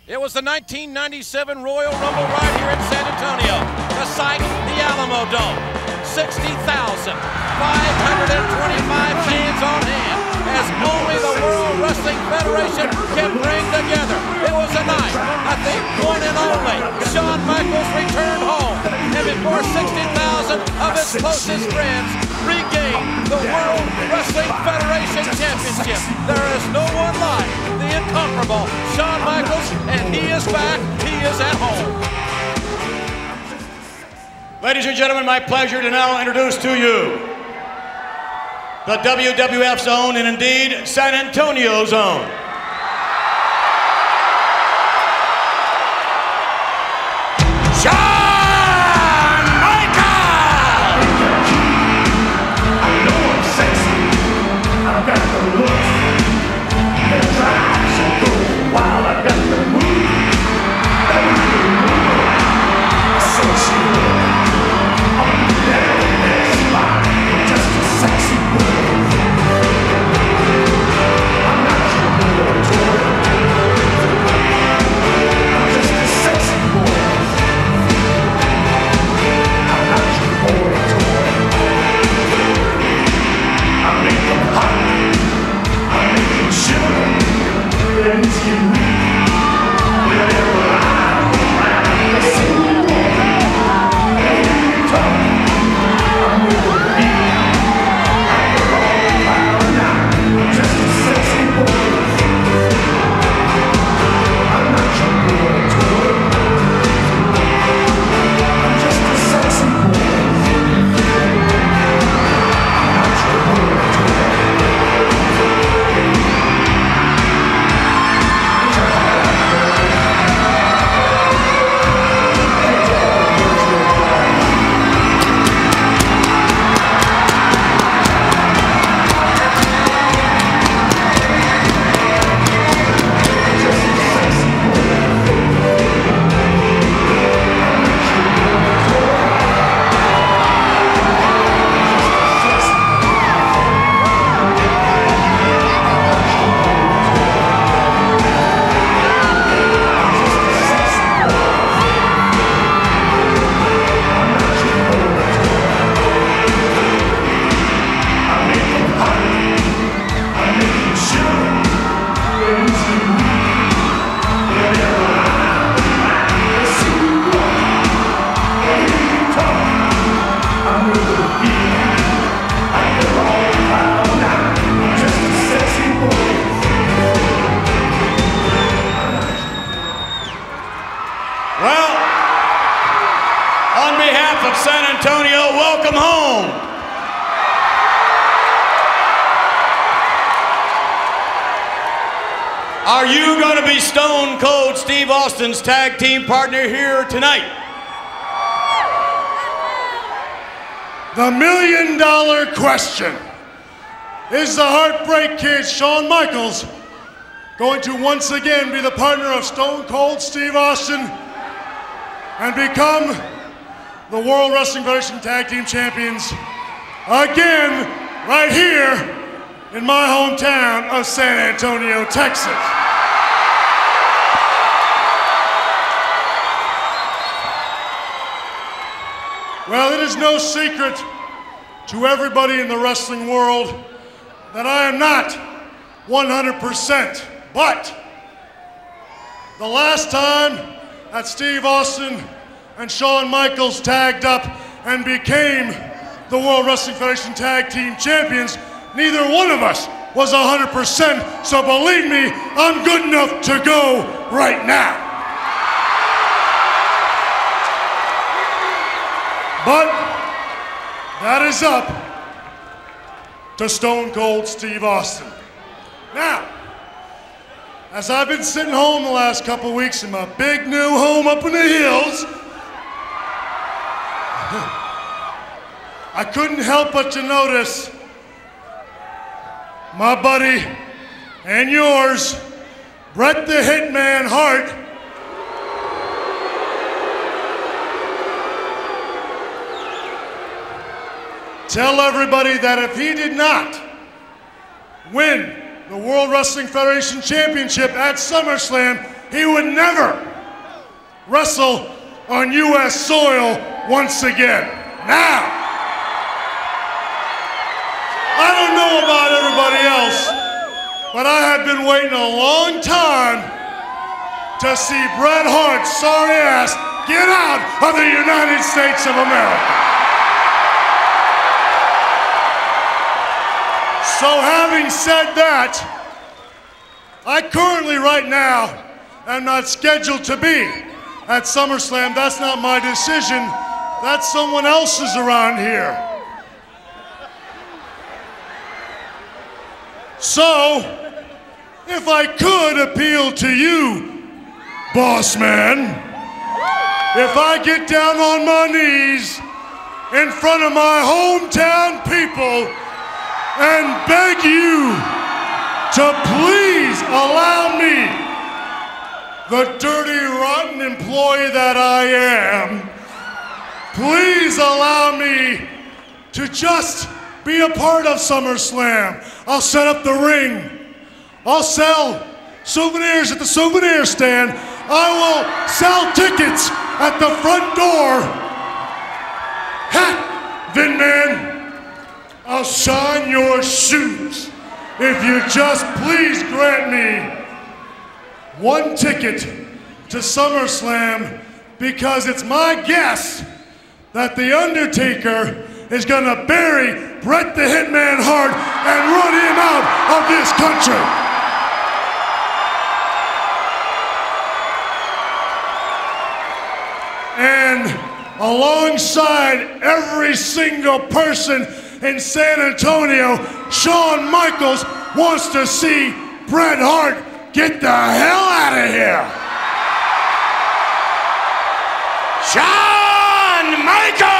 It was the 1997 Royal Rumble right here in San Antonio. The site, the Alamo Dome. 60,525 fans on hand as only the World Wrestling Federation can bring together. It was a night that the one and only Shawn Michaels returned home, and before 60,000 of his closest friends regained the World Wrestling Federation Championship. There is no one like the incomparable Shawn Michaels, and he is back, he is at home. Ladies and gentlemen, my pleasure to now introduce to you the WWF Zone, and indeed San Antonio Zone. Shawn Michaels! I know I'm sexy, I've got the look, the drive so cool, while I've got the move, so she will. Just a sexy boy. I'm not your boy toy. I'm just a sexy boy. I'm not your boy toy. I make them hot. I make them shiver. And you whenever I'm around, they sing and talk. San Antonio, welcome home. Are you going to be Stone Cold Steve Austin's tag team partner here tonight? The million-dollar question. Is the Heartbreak Kid, Shawn Michaels, going to once again be the partner of Stone Cold Steve Austin and become the World Wrestling Federation Tag Team Champions again right here in my hometown of San Antonio, Texas? Well, it is no secret to everybody in the wrestling world that I am not 100%, but the last time that Steve Austin and Shawn Michaels tagged up and became the World Wrestling Federation Tag Team Champions, neither one of us was 100%, so believe me, I'm good enough to go right now. But that is up to Stone Cold Steve Austin. Now, as I've been sitting home the last couple weeks in my big new home up in the hills, I couldn't help but to notice my buddy and yours, Bret the Hitman Hart, tell everybody that if he did not win the World Wrestling Federation Championship at Summerslam, he would never wrestle on U.S. soil once again. Now, I don't know about everybody else, but I have been waiting a long time to see Bret Hart's sorry ass get out of the United States of America. So having said that, I currently right now am not scheduled to be at SummerSlam. That's not my decision. That's someone else's around here. So, if I could appeal to you, boss man, if I get down on my knees in front of my hometown people and beg you to please allow me, the dirty, rotten employee that I am, please allow me to just be a part of SummerSlam. I'll set up the ring. I'll sell souvenirs at the souvenir stand. I will sell tickets at the front door. Ha! Vin Man, I'll shine your shoes if you just please grant me one ticket to SummerSlam, because it's my guess that The Undertaker is gonna bury Bret the Hitman Hart and run him out of this country. And alongside every single person in San Antonio, Shawn Michaels wants to see Bret Hart get the hell out of here. Shawn Michaels!